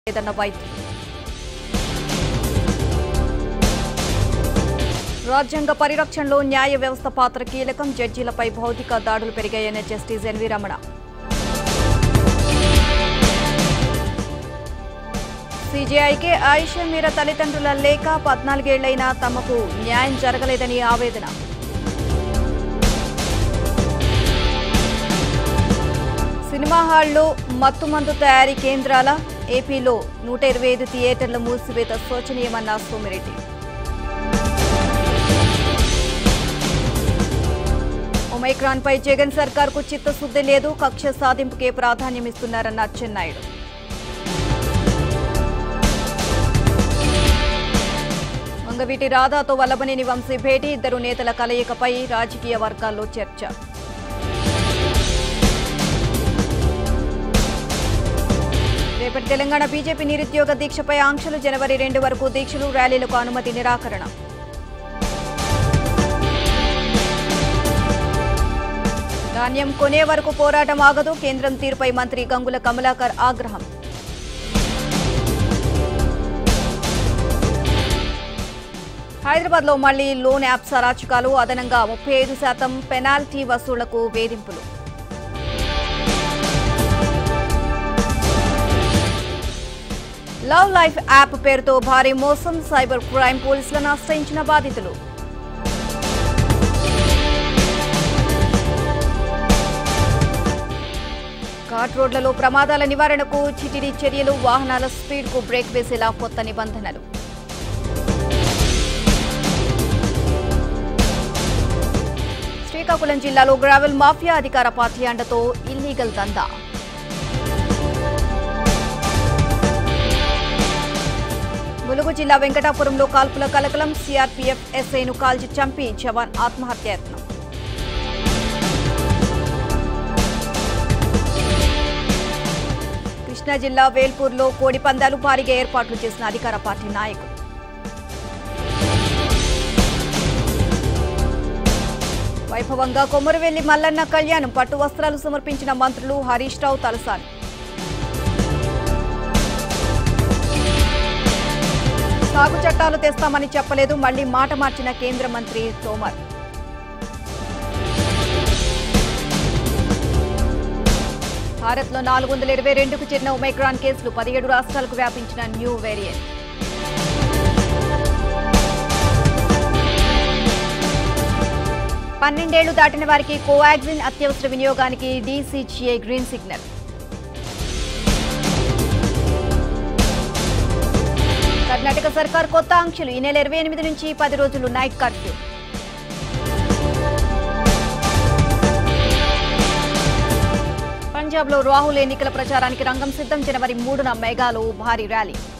లేదన్న వైద్యులు. రాజ్యాంగ పరిరక్షణలో న్యాయ వ్యవస్థ పాత్ర కీలకం. జడ్జీలపై భౌతిక దాడులు పెరిగాయన్న జస్టిస్ ఎన్వి రమణ. సీజేఐకే ఆయిషా మీరా తల్లిదండ్రుల లేఖ. 14 ఏళ్లైనా తమకు న్యాయం జరగలేదని ఆవేదన. సినిమా హాళ్లు మత్తుమందు తయారీ కేంద్రాల. ఏపీలో 125 థియేటర్ల మూసివేత శోచనీయమన్న సోమిరెడ్డి. ఒమైక్రాన్ పై జగన్ సర్కార్కు చిత్తశుద్ధి లేదు. కక్ష సాధింపుకే ప్రాధాన్యమిస్తున్నారన్న అచ్చెన్నాయుడు. వంగవీటి రాధాతో వల్లభనేని వంశీ భేటీ. ఇద్దరు నేతల కలయికపై రాజకీయ వర్గాల్లో చర్చ. రేపటి తెలంగాణ బీజేపీ నిరుద్యోగ దీక్షపై ఆంక్షలు. జనవరి 2 వరకు దీక్షలు, ర్యాలీలకు అనుమతి నిరాకరణ. ధాన్యం కొనే వరకు పోరాటం ఆగదు. కేంద్రం తీరుపై మంత్రి గంగుల కమలాకర్ ఆగ్రహం. హైదరాబాద్లో మళ్లీ లోన్ యాప్స్ అరాచకాలు. అదనంగా 35% పెనాల్టీ వసూళ్లకు వేధింపులు. లవ్ లైఫ్ యాప్ పేరుతో భారీ మోసం. సైబర్ క్రైమ్ పోలీసులను ఆశ్రయించిన బాధితులు. ఘాట్ రోడ్లలో ప్రమాదాల నివారణకు చిటిడి చర్యలు. వాహనాల స్పీడ్కు బ్రేక్ వేసేలా కొత్త నిబంధనలు. శ్రీకాకుళం జిల్లాలో గ్రావెల్ మాఫియా. అధికార పార్టీ అండతో ఇల్లీగల్ దందా. ములుగు జిల్లా వెంకటాపురంలో కాల్పుల కలకలం. సీఆర్పీఎఫ్ ఎస్ఐను కాల్చి చంపి జవాన్ ఆత్మహత్యాయత్నం. కృష్ణా జిల్లా వేల్పూర్లో కోడి పందాలు. భారీగా ఏర్పాట్లు చేసిన అధికార పార్టీ నాయకులు. వైభవంగా కొమరవెల్లి మల్లన్న కళ్యాణం. పట్టు వస్త్రాలు సమర్పించిన మంత్రులు హరీష్ రావు, తలసాని. సాగు చట్టాలు తెస్తామని చెప్పలేదు. మళ్లీ మాట మార్చిన కేంద్ర మంత్రి తోమర్. భారత్లో 422కు చేరిన ఒమైక్రాన్ కేసులు. 17 రాష్ట్రాలకు వ్యాపించిన న్యూ వేరియంట్. 12 ఏళ్లు దాటిన వారికి కోవాక్సిన్ అత్యవసర వినియోగానికి డీసీజీఐ గ్రీన్ సిగ్నల్. కర్ణాటక సర్కార్ కొత్త ఆంక్షలు. ఈ నెల 28 నుంచి 10 రోజులు నైట్ కర్ఫ్యూ. పంజాబ్లో రాహుల్ ఎన్నికల ప్రచారానికి రంగం సిద్ధం. జనవరి 3న మెగాలో భారీ ర్యాలీ.